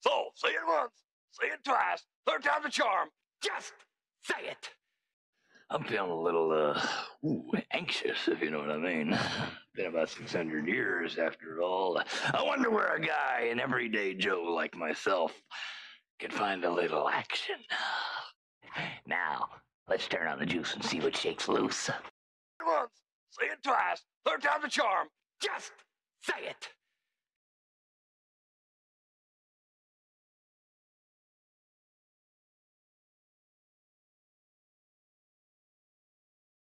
So, say it once, say it twice, third time's a charm. Just say it. I'm feeling a little, anxious, if you know what I mean. Been about 600 years after all. I wonder where a guy, an everyday Joe like myself, can find a little action. Now, let's turn on the juice and see what shakes loose. Once, say it twice, third time's a charm. Just say it.